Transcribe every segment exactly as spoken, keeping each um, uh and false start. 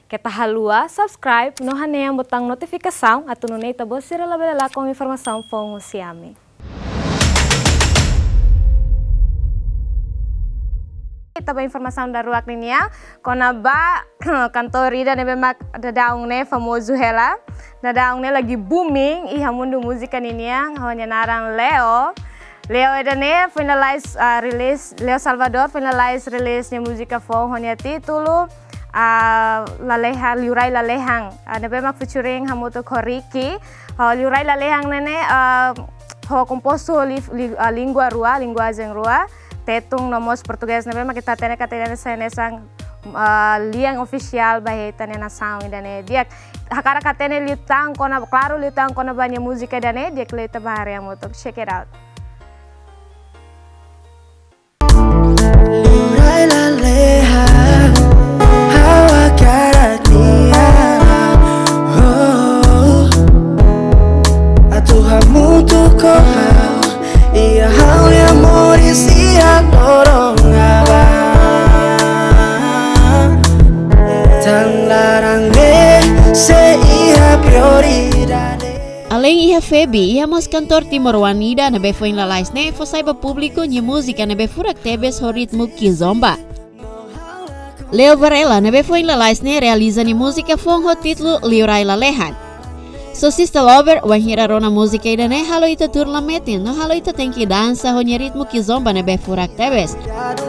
Kita halua, subscribe, no hane yang botang notificação, atau nunei tabo sira labela com informação fong usiami. Taba informação da ruak ninia, kona ba kantor ida nebe mak dadaung ne famoso hela, dadaung ne lagi booming iha mundo musika ninia, hanya narang Leo. Leo edane finalize uh, release Leo Salvador finalize release nya musika fong honya titulo uh, Lalehang Liurai Lalehang uh, nebe mak featuring hamuto Koriki uh, Liurai Lalehang nene uh, ho komposto li, li, uh, lingua rua lingua zeng rua tetung nomos português nebe mak kita tene katene senesang uh, liang official bahita nena sound dane dia hakara katene litang kona claro litang kona banyak musika dane dia kelita bahari hamuto check it out. Liurai Lalehang, hawa karatia, oh, atu hamutu kohau, ia hau ya moris ia dorong abang, tang larang me se ia prioridade. Além iha Febi, iha mos cantor Timor Wanida na befo in lalais ne fo saiba público ni música na befurak tebes ho ritmo kizomba. Leo Varela na befo in lalais ne realiza ni música fong ho título Liurai Lalehang. So sister lover wan hira rona música ida ne halo ita tur la metin no halo ita tenki dansa ho ni ritmo kizomba na befurak tebes.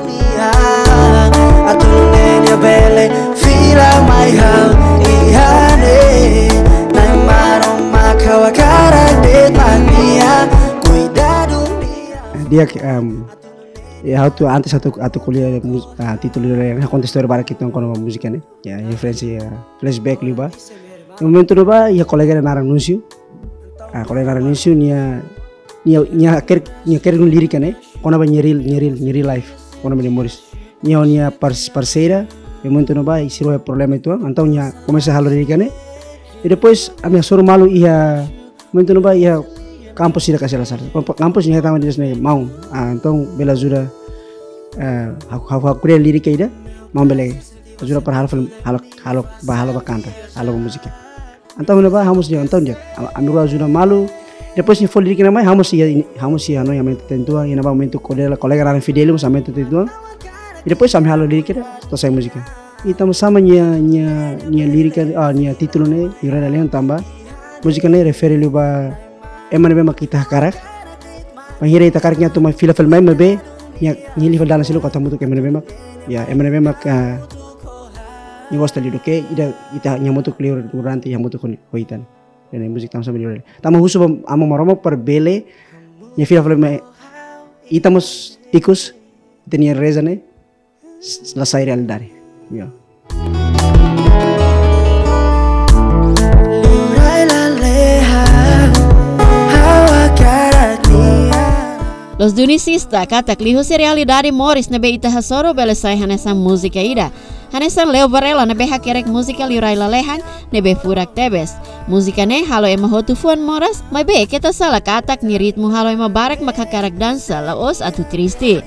Dia um, ya tu antes satu atau kuliah uh, título yang kontes história para kita kono musika ne ya referensi ya flashback liba momento liba ya kolega na anuncio ah kolega na anuncio nia nia nia ker nia ker lirik ne kono ba nyeril nyeril nyeril life kono ba memories nia nia parceira momento no ba isiro é problema itu então nia começa a halo lirik ne e depois a minha soro malu ia momento no ba ia kampus tidak kasih alasan kampus ni taman dia sendiri mau ah, então bela ajuda aku aku aku dia lirik ida mau bela ajuda per hal film hal hal bahalo bakanta halo musika então mana bah hamus dia então dia amigo ajuda malu depois ni foi lirik nama hamus ia hamus ia no yang tentua yang nama momento colega colega ran fidelio sampai tentua e depois sampai halo lirik ida selesai musika então sama nya nya nya lirik ah nya título ne Liurai Lalehang tambah musika ne refere luba emang memang kita karak, mengira kita karaknya tu film film main lebih, yang ni level dalam silu kata mutu emang memang, ya emang memang ni was tadi doke, ida kita yang mutu clear durante yang mutu koitan, dan musik tamu sama dia. Tamu khusus amo maromo per bele, ni film film ita mus ikus, tenia rezane, selesai real dari, ya. Los dunicista kata kliho se realidade moris na beita hasoro belesai hanesa música ida. Hanesa Leo Varela na beha kerek música Liurai Lalehang na be furak tebes. Música ne halo ema hotu fuan moras, mai be kita salah katak ni ritmo halo ema barak makakarak dansa laos atu triste.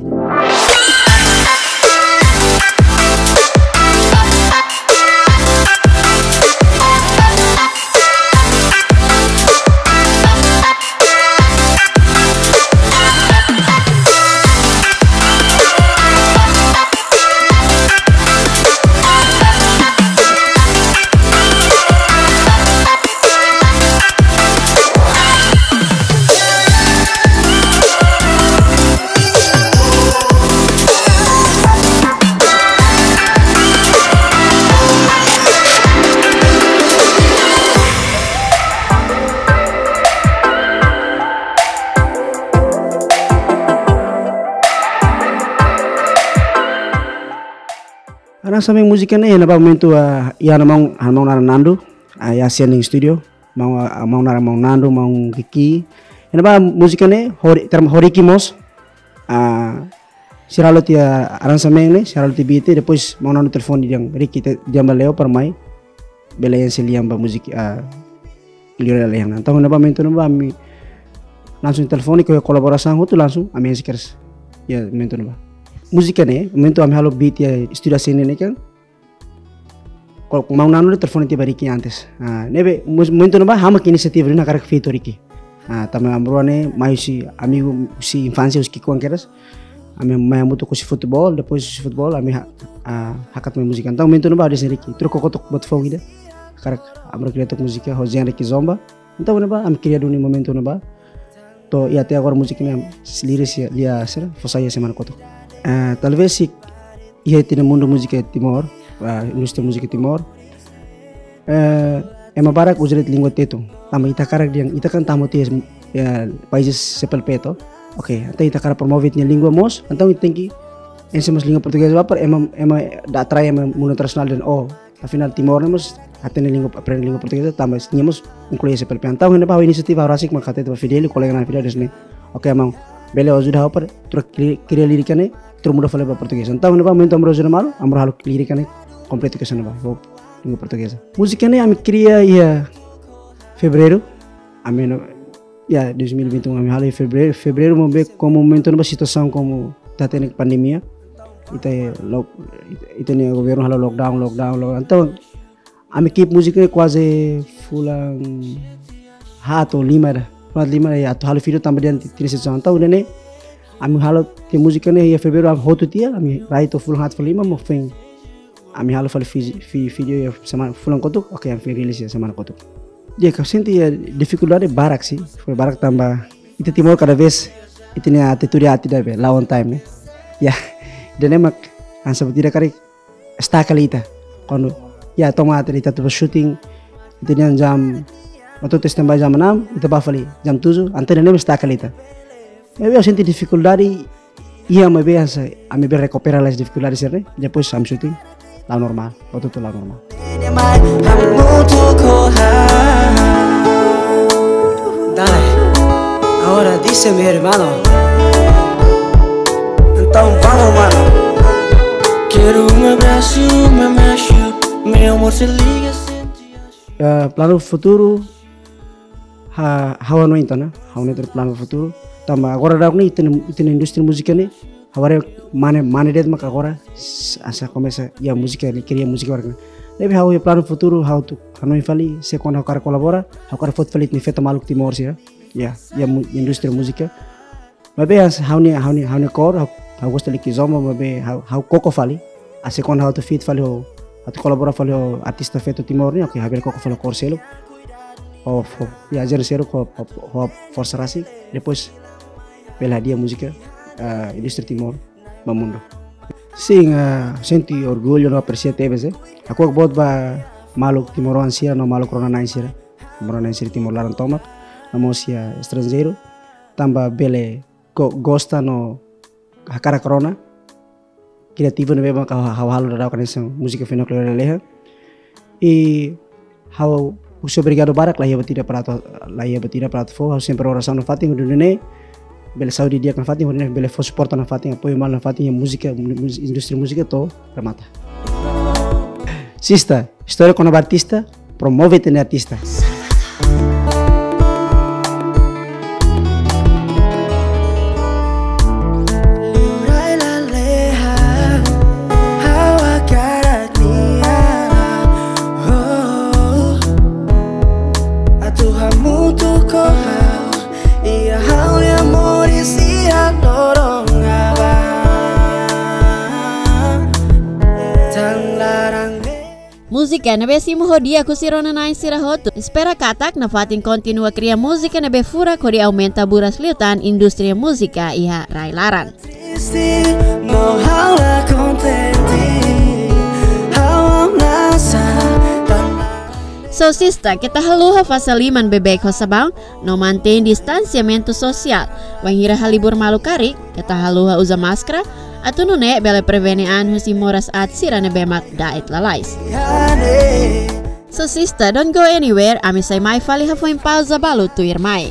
Karena sampai musiknya ya napa momento uh, ya mau mau nara Nando uh, ya sianing studio mau uh, mau nara mau Nando mau Kiki ya napa musiknya hori term Horiki mos uh, siralo tia aransamento siralo ti beat depois mau Nando telefon yang Ricky jamba Leo permai bela yang seliam ba musik uh, Liurai Lalehang então napa momento napa mi langsung telefoni ke kolaborasi tu langsung ami sekarang ya momento napa música né momento am halo beat ya studio sini né kan Kalau mau nanu de telefone tiba Ricky antes. Ah, nebe momento naba hama que iniciativa na cara que feito Ricky. Ah, também ambrone mais si amigo si infância os que conqueras. Ami mai muito com si futebol, depois si futebol ami ah hakat mai música. Então momento naba de Ricky. Troco kotok bot fogo ida. Cara amro queria tok música, Rosiane Ricky Zomba. Então naba ami queria do momento naba. To e até agora música minha liris dia será, fosse semana kotok. Ah, talvez si ia ter no mundo música Timor. Uh, industri musik Timor uh, ema barak ujaret lingua teto tama ita karak diang ita kan tamu ties ya países sepel peto oke anta ita karak promovit nya lingua mos então ita tenki ensemas lingua portuguesa bapar ema ema da atrai ema mundo internasional dan oh afinal Timor nemos atene lingua aprende lingua portuguesa tama nyemos incluye sepel pe então hene ba inisiativa rasik makate to Fidel colega na Fidel desne oke emang bele ojuda hopar tur kiri lirikane tur muda fale ba portuguesa então hene ba momento amro jona mal amro halu lirikane completo que sonaba vou língua portuguesa música né ami cria ia fevereiro ami no ya dois mil e vinte e um ami halo fevereiro fevereiro mo be como momento numa situação como tá tendo pandemia ita lock ita ne governo halo lockdown lockdown lockdown então ami keep música quase fulang hato lima da fulang lima ya to halo video tambah dan tiga situação então né ami halo te música né ia fevereiro am hotu tia ami right to fulang hat lima mo feng ami halo fale video ya semana fulang kotuk oke yang rilis ya semana kotuk dia kau senti ya dificuldade barak sih foi barak tambah itu Timor cada vez itu nih atitude ati dah be lawan time nih ya dan emak kan seperti dah kari sta kalita quando ya toma ita tu shooting itu nih jam waktu tes tambah jam enam itu bafali jam tujuh antara nih sta kalita ya eu senti dificuldade ia me be asa a me be recuperar as dificuldades né depois am shooting la normal, waktu itu la normal. Dale, ahora dice mi hermano. Então vamos, mano. Quero um abraço, me mexo, meu amor se liga. Uh, plano futuro, ha, hawa no então, né? Hawa no itu plano futuro. Tambah agora dah ni itu itu industri musik ni. Agora mane mane det mak agora asa começa ya música ele queria música agora deve how o plano futuro how tu hanoi fali se quando agora colabora agora foto fali ni feta maluk Timor sih ya ya industri música mas bem how ni how ni how ni cor how gosta de kizoma mas bem how how coco fali asa quando how tu fit fali how tu colabora fali o artista feto Timor ni ok haber coco fali corselo oh ya jar sero ko força rasi depois bela dia música Uh, industri Timor Mamundo. Sim, uh, senti orgulho no apreciar T V C. Aku buat ba maluk Timoran sira no maluk Corona nine sira. Corona nine sira Timor Laran tomak. Namo sia estrangeiro. Tamba bele go, gosta no hakara Corona. Kreativo no beba ka hawalo da kan essa música fenoklore leha. E how uso obrigado barak lá ia batida prato lá ia batida prato fo sempre oração no fatinho do nene. Bela saúde dia kan fatinho ne bela fo suporta na fatinho apoio mal na fatinho música indústria música to remata. Sista, história com a artista, promove ten artista. Música na besi mo dia ku sirona na sira hotu. Espera katak na fatin continua cria música na befura kori aumenta buras liutan industri música iha railaran. So sista, kita haluha fasaliman bebek hosabang no maintain distanciamento social. Wanghira halibur malu karik, kita haluha usa maskara atau nune bele prevenian husi moras at sirane bemak dait lalais. So sister, don't go anywhere. Ami say mai fali hafoin pausa balu tu irmai.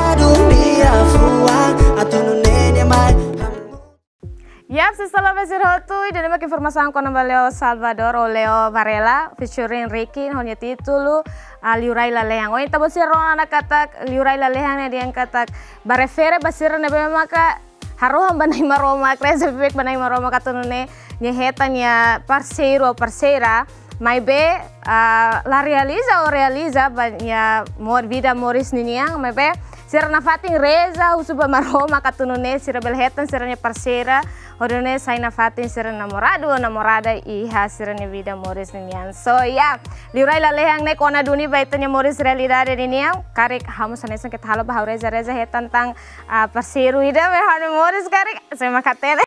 Yap, setelah besir hotui dan bagi informasi angkon Leo Salvador o Leo Varela featuring Ricky honya titulu uh, liurai lalehang. O ita basir anak katak liurai lalehang na diang katak barefere basir na be maka haruhang banay maroma kresa bebek banay maroma katunune nyehetan ya parceiro parceira mai be uh, la realiza o realiza banyak mor vida moris niniang mai be sira na fating reza usuba maroma katunune sira belhetan sira ne parceira odone sai na fating sira namorado o namorada iha sira ne vida moris niniang. So ya yeah, liurai la lehang ne kona duni baitanya moris realidade niniang karek hamus sanesan kita halo bahau reza reza hetan tang uh, parceiru ida me hanu moris karek saya makatene